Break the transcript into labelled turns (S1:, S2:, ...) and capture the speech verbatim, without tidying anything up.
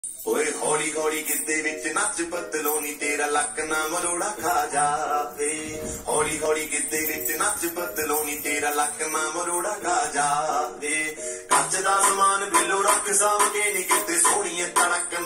S1: ओए हौली हौली गिद्दे विच नच बदलो नी तेरा लक ना मरोड़ा खा जावे। हौली हौली गिद्दे विच नच बदलो नी तेरा लक ना मरोड़ा खा जावे। कच दा समान बिलो रख साव के नी किते सोहणीए तड़क